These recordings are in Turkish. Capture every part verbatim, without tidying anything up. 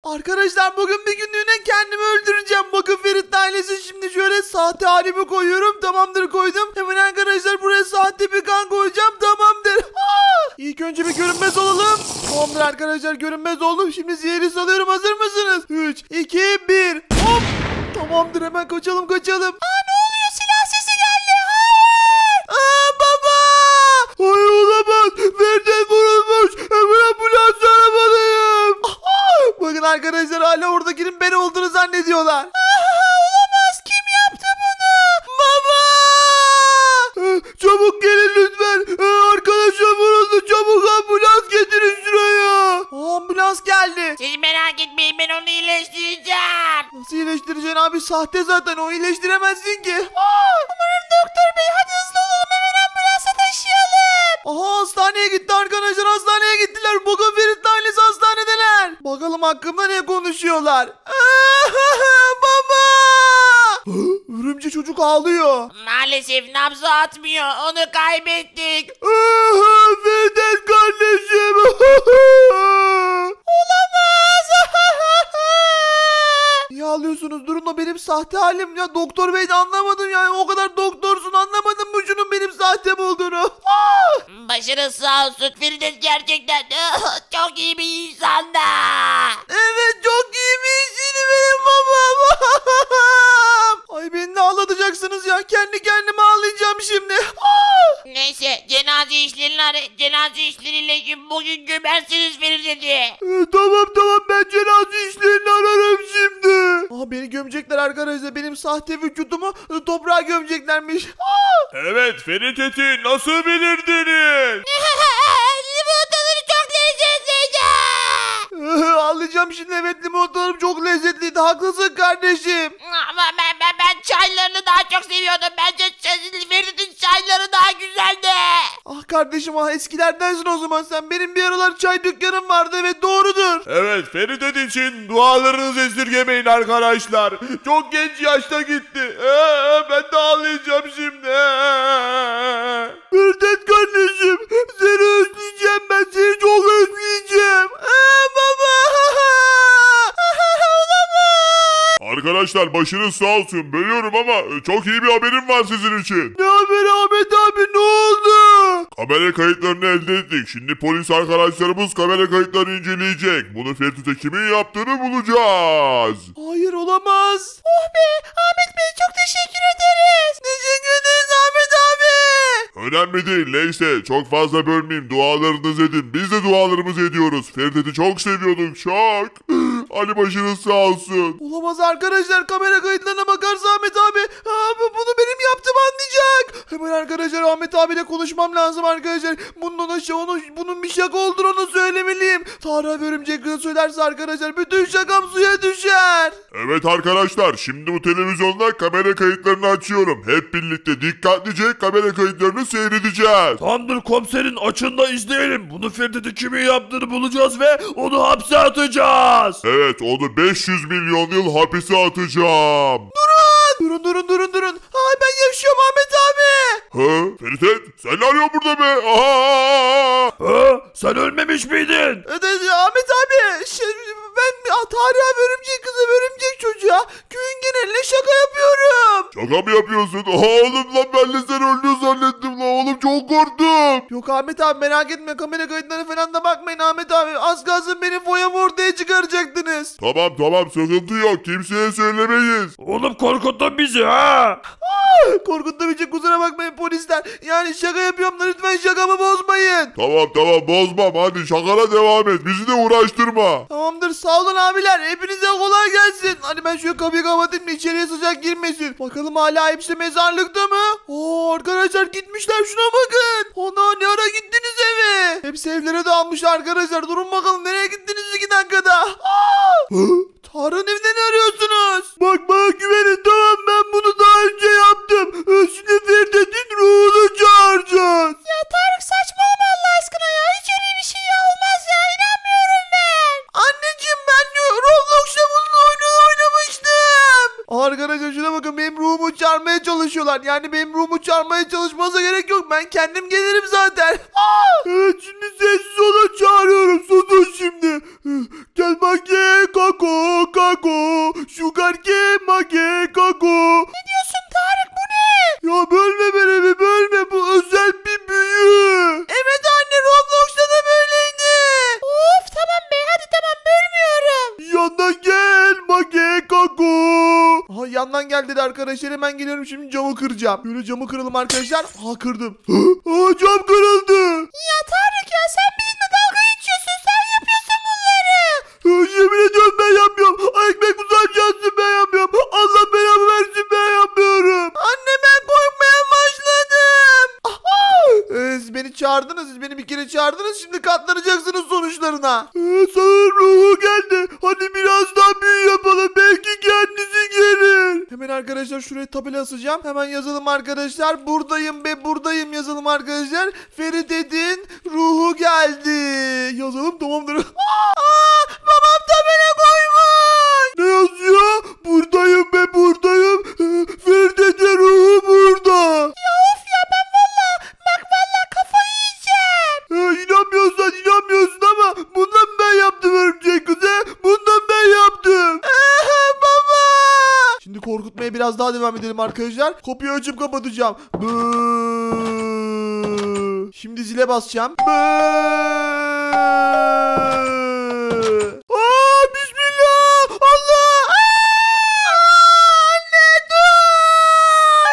Arkadaşlar bugün bir günlüğüne kendimi öldüreceğim. Bakın Ferit ailesi, şimdi şöyle sahte halimi koyuyorum. Tamamdır, koydum. Hemen arkadaşlar buraya sahte bir kan koyacağım. Tamamdır. Aa! İlk önce bir görünmez olalım. Tamamdır arkadaşlar, görünmez oldum. Şimdi zehri salıyorum. Hazır mısınız? üç, iki, bir. Hop! Tamamdır, hemen kaçalım kaçalım. Aa, ne oluyor? Silah sesi geldi. Hayır. Aa, baba! Hayır, olamaz. Ferit vurulmuş. Hemen ambulans aramalıyım. Bakın arkadaşlar, hala oradakinin ben olduğunu zannediyorlar. Aa, olamaz. Kim yaptı bunu? Baba! Çabuk gelin lütfen. Arkadaşım vuruldu. Çabuk ambulans getirin şuraya. Aa, ambulans geldi. Siz merak etmeyin, ben onu iyileştireceğim. Nasıl iyileştireceksin abi? Sahte zaten, o iyileştiremezsin ki. Umarım doktor bey, hadi hızlı olalım, hemen ambulansa taşıyalım. Aha, hastaneye gitti arkadaşlar, hastaneye gittiler. Bakın Ferit ailesi hastanedeler. Bakalım hakkımda ne konuşuyorlar. Baba! Örümcek çocuk ağlıyor. Maalesef nabzı atmıyor, onu kaybettik. Ferit kardeşim. Olamaz. Niye ağlıyorsunuz? Durun, o benim sahte halim. Ya doktor bey de anlamadım yani. O kadar doktorsun, anlamadın mı şunun benim sahtem olduğunu? Başınız sağ olsun, Firdevs gerçekten çok iyi bir insandı. Evet, çok iyi bir işini benim babam. Ay, beni de ağlatacaksınız ya. Kendi kendime ağlayacağım şimdi. Neyse, cenaze işlerini cenaze işleriyle bugün gömersiniz Firdevs'i. Ee, tamam tamam, ben cenaze işlerini ararım şimdi. Aa, beni gömecekler arkadaşlar. Benim sahte vücudumu e, toprağa gömeceklermiş. Evet, Ferit eti nasıl bilirdiniz? Limonataları çok lezzetliydi. Ağlayacağım şimdi. Evet, limonatalarım çok lezzetliydi. Haklısın kardeşim. Ama ben, ben, ben çaylarını daha çok seviyordum. Bence Ferit'in çayları daha güzeldi. Ah kardeşim, ah eskilerdensin o zaman sen. Benim bir aralar çay dükkanım vardı. Evet, doğrudur. Evet, Ferit et için dualarınızı esirgemeyin arkadaşlar. Çok genç yaşta gitti. Ee, ben de ağlayacağım şimdi. Ferit kardeşim, seni özleyeceğim ben. Seni çok özleyeceğim. Ee, baba. Arkadaşlar başınız sağ olsun. Bölüyorum ama çok iyi bir haberim var sizin için. Ne haber Ahmet abi, ne oldu? Kamera kayıtlarını elde ettik. Şimdi polis arkadaşlarımız kamera kayıtlarını inceleyecek. Bunu Ferit'e kimin yaptığını bulacağız. Hayır, olamaz. Oh be, Ahmet Bey çok teşekkür ederiz. Teşekkür ederiz Ahmet abi. Önemli değil, neyse çok fazla bölmeyeyim, dualarınızı edin. Biz de dualarımızı ediyoruz. Ferit'i çok seviyorduk, çok. Ali başınız sağ olsun. Olamaz arkadaşlar, kamera kayıtlarına bakarsa Ahmet abi abi bunu benim yaptım anlayacak. Hemen arkadaşlar Ahmet abiyle konuşmam lazım arkadaşlar. Bunun ona şey, onu, bunun bir şaka olduğunu ona söylemeliyim. Tarık örümcek kıza söylerse arkadaşlar bütün şakam suya düşer. Evet arkadaşlar, şimdi bu televizyonda kamera kayıtlarını açıyorum. Hep birlikte dikkatlice kamera kayıtlarını seyredeceğiz. Tamamdır komiserin, açın da izleyelim. Bunu Ferit'e kimin yaptığını bulacağız ve onu hapse atacağız. Evet, onu beş yüz milyon yıl hapise atacağım. Durun durun durun durun. Ay, ben yaşıyorum Ahmet abi. Ha? Ferit, sen ne arıyorsun burada be? Aa! Ha? Sen ölmemiş miydin? Evet, Ahmet abi şey, ben Tarık abi örümcek kızı örümcek çocuğa köyün geneline şaka yapıyorum. Şaka mı yapıyorsun? Aa, oğlum lan, ben de sen öldüğünü zannettim lan oğlum, çok korktum. Yok Ahmet abi, merak etme, kamera kayıtlarına falan da bakmayın Ahmet abi. Az kalsın benim foyamı ortaya çıkaracaktınız. Tamam tamam, sıkıntı yok, kimseye söylemeyiz. Oğlum korkuttun bizi ha. Korkutabilecek, kusura bakmayın polisler. Yani şaka yapıyorum da lütfen şakamı bozmayın. Tamam tamam, bozmam, hadi şakana devam et, bizi de uğraştırma. Tamamdır, sağ olun abiler, hepinize kolay gelsin. Hadi ben şu kapıyı kapatayım da içeriye sıcak girmesin. Bakalım hala hepsi mezarlıkta mı? Oo, arkadaşlar gitmişler, şuna bakın. Ana, ne ara gittiniz eve? Hepsi evlere dağılmış arkadaşlar. Durun bakalım, nereye gittiniz iki dakikada? Tarık'ın evinde ne arıyorsunuz? Bak, bana güvenin, tamam, ben bunu daha önce yaptım. Şimdi Ferit'in ruhunu çağıracağız. Ya Tarık, saçmalama Allah aşkına ya. Hiç öyle bir şey ya, olmaz ya. İnanmıyorum ben. Anneciğim, ben Roblox'ta bunun oyununu oynamıştım. Arkadaşlar şuna bakın, benim ruhumu çağırmaya çalışıyorlar. Yani benim ruhumu çağırmaya çalışmanıza gerek yok. Ben kendim gelirim zaten. Evet, şimdi sessiz olun, çağırıyorum. Susun şimdi. Gel bak ye kako. kako kako. Sugarke make kako. Ne diyorsun Tarık, bu ne? Ya bölme beni bir bölme. Bu özel bir büyü. Evet anne, Roblox'ta da böyleydi. Of tamam be, hadi tamam, bölmüyorum. Yandan gel make kako. Aha yandan gel dedi arkadaşlar. Hemen geliyorum, şimdi camı kıracağım. Böyle camı kıralım arkadaşlar. Aha kırdım. Aa cam kırıldı. Ya Tarık ya, sen bizimle dalga geçiyorsun, sen yapıyorsun bunları. Yemin ediyorum ben yapmıyorum. Ekmek uzatacaksın, ben yapmıyorum. Allah belamı versin, ben yapmıyorum. Anne ben korkmaya başladım. Ee, siz beni çağırdınız. Siz beni bir kere çağırdınız. Şimdi katlanacaksınız sonuçlarına. Ee, sanırım ruhu geldi. Hadi biraz daha büyü yapalım. Belki kendisi gelir. Hemen arkadaşlar şuraya tabela asacağım. Hemen yazalım arkadaşlar. Buradayım be buradayım yazalım arkadaşlar. Ferit Edin ruhu geldi. Yazalım, tamamdır. Aa, babam tabela koymuş. Ne yazıyor? Buradayım be buradayım. Ee, Ferit Edin ruhu burada. Ya of ya, ben valla bak valla kafayı yiyeceğim. Ee, inanmıyorsan inanmıyorsun ama bundan ben yaptım örümcek kızı. Bundan ben yaptım. Ee, baba. Şimdi korkutmaya biraz daha devam edelim arkadaşlar. Kapıyı açıp kapatacağım. Bıı. Şimdi zile basacağım. Bıı. Aa, bismillah. Allah. Aa, anne dur.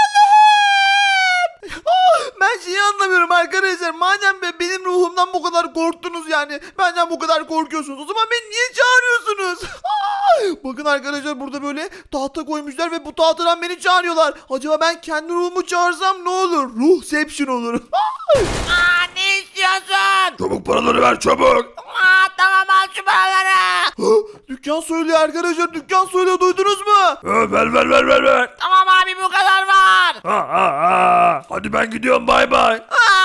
Ben şeyi anlamıyorum arkadaşlar. Madem be benim ruhumdan bu kadar korktunuz yani. Benden bu kadar korkuyorsunuz. O zaman beni niye çağırıyorsunuz? Bakın arkadaşlar, burada böyle tahta koymuşlar ve bu tahtadan beni çağırıyorlar. Acaba ben kendi ruhumu çağırsam ne olur? Ruhception olur. Aa, ne istiyorsun? Çabuk paraları ver çabuk. Aa, tamam, al şu paraları. Dükkan söylüyor arkadaşlar. Dükkan söylüyor, duydunuz mu? Ha, ver ver ver ver ver. Tamam abi, bu kadar var. Ha, ha, ha. Hadi ben gidiyorum, bay bay.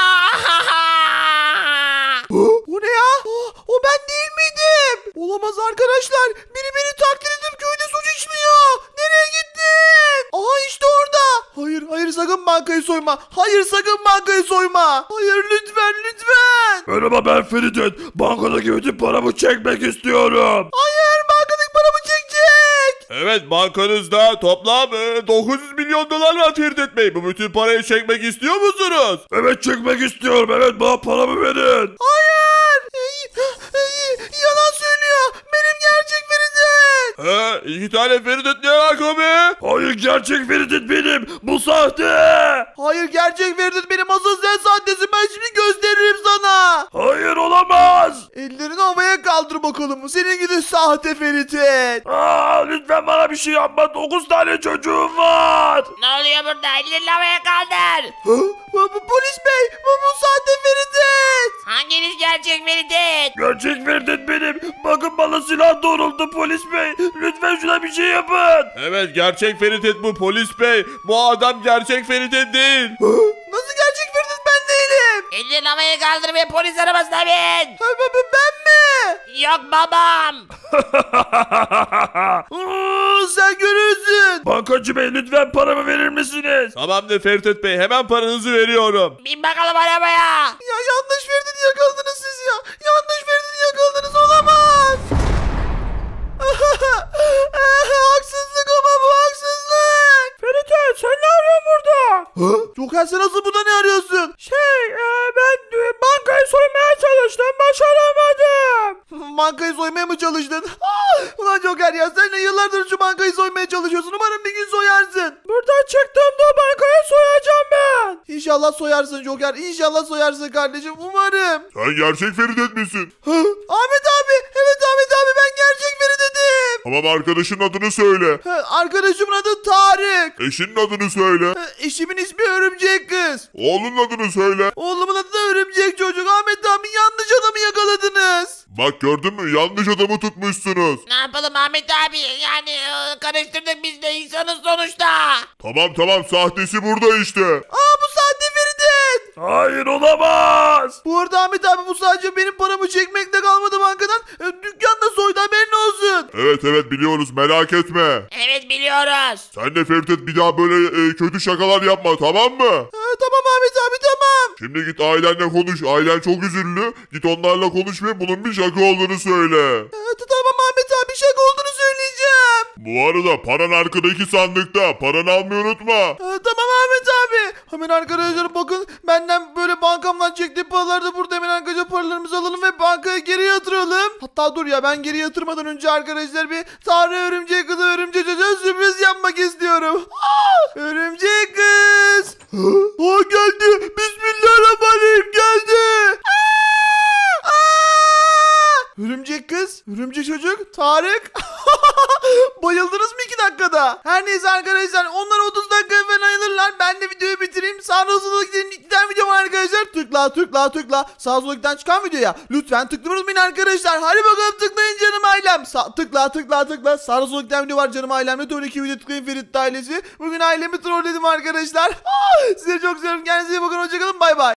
O ne ya? O, o ben değil miydim? Olamaz arkadaşlar. Biri beni taklit edip köyde suç işliyor. Nereye gittin? Aha işte orada. Hayır hayır, sakın bankayı soyma. Hayır sakın bankayı soyma. Hayır lütfen lütfen. Merhaba, ben Ferit. Bankadaki bütün paramı çekmek istiyorum. Hayır, bankadaki paramı çekecek. Evet, bankanızda toplam e, dokuz yüz milyon dolar var Ferit Bey. Bu bütün parayı çekmek istiyor musunuz? Evet, çekmek istiyorum. Evet, bana paramı verin. Hayır. Ey, ey, yalan söylüyor. Benim gerçek Ferit'im. He, iki tane Ferit ne alaka be? Hayır, gerçek Ferit benim. Bu sahte. Hayır, gerçek Ferit benim. Asıl sen sahtesin. Ben şimdi gösteririm sana. Hayır, olamaz. Ellerini havaya kaldır bakalım. Senin gibi sahte Ferit'in. Aa, lütfen bana bir şey yapma. Dokuz tane çocuğum var. Ne oluyor burada? Ellerini havaya kaldır. Bu, bu polis bey, bu, bu sahte Ferit'in. Hanginiz gerçek Ferit'in? Gerçek Ferit benim. Bakın, bana silah doğrulttu polis bey. Lütfen şuna bir şey yapın. Evet, gerçek Ferit bu polis bey. Bu adam gerçek Ferit değil. Nasıl gerçek Ferit, ben değilim. Ellerini havaya kaldır ve polis arabasına bin. Ha, bu- bu ben mi? Yok babam. Aa, sen görürsün. Bankacı bey, lütfen paramı verir misiniz? Tamamdır Ferit Bey, hemen paranızı veriyorum. Bin bakalım arabaya. Ya yanlış Ferit'i yakaladınız siz ya. Yanlış Ferit'i yakaladınız, olamaz. Haksızlık ama bu haksızlık. Ferit sen ne arıyorsun burada? Ha? Joker sen nasıl burada ne arıyorsun? Şey e, ben e, bankayı soymaya çalıştım, başaramadım. Bankayı soymaya mı çalıştın? Ulan Joker ya, sen de yıllardır şu bankayı soymaya çalışıyorsun. Umarım bir gün soyarsın. Buradan çıktığımda bankayı soyacağım ben. İnşallah soyarsın Joker. İnşallah soyarsın kardeşim. Umarım. Sen gerçek Ferit misin? Ha? Ahmet abi. Evet Ahmet abi, ben gerçek Ferit dedim. Tamam, arkadaşın adını söyle. Ha, arkadaşımın adı Tarık. Eşinin adını söyle. Ha, eşimin ismi Örümcek Kız. Oğlunun adını söyle. Oğlumun adı da Örümcek Çocuk. Ahmet abi, yanlış adamı yakaladınız. Bak, gördün mü? Yanlış adamı tutmuşsunuz. Ne yapalım Ahmet abi? Yani e, karıştırdık, biz de insanız sonuçta. Tamam tamam, sahtesi burada işte. Aa, bu sahte Ferit'in. Hayır, olamaz. Bu arada Ahmet abi, bu sadece benim paramı çekmekle kalmadı bankadan. E, dükkan da soydu, haberin olsun. Evet evet, biliyoruz, merak etme. Evet, biliyoruz. Sen de Ferit, bir daha böyle e, kötü şakalar yapma, tamam mı? Ha, tamam Ahmet abi, tamam. Şimdi git ailenle konuş. Ailen çok üzüldü. Git onlarla konuş ve bunun bir şaka olduğunu söyle. Ha, tamam Ahmet abi, şaka Bu arada paran arkadaki sandıkta. Paranı almayı unutma. Ee, tamam Ahmet abi. Hemen arkadaşlar bakın benden böyle bankamdan çektiği paraları da burada hemen arkadaşlar paralarımızı alalım ve bankaya geri yatıralım. Hatta dur ya ben geri yatırmadan önce arkadaşlar bir Tanrı örümcek kızı örümcek çocuğa sürpriz yapmak istiyorum. Aa, örümcek kız. Aa geldi. Bismillahirrahmanirrahim geldi. Aa! Aa! Örümcek kız, örümcek çocuk, Tarık. Bayıldınız mı iki dakikada? Her neyse arkadaşlar onlar otuz dakika falan ayılırlar. Ben de videoyu bitireyim. Sağda solda gidelim. İki tane video var arkadaşlar. Tıkla tıkla tıkla. Sağ solda çıkan videoya. Lütfen tıklamayı unutmayın arkadaşlar. Hadi bakalım tıklayın canım ailem. Sa tıkla tıkla tıkla. Sağda solda giden video var canım ailem. Lütfen iki video tıklayın Ferit ailesi. Bugün ailemi trolledim arkadaşlar. Size çok seviyorum. Kendinize iyi bakın. Hoşçakalın. Bay bay.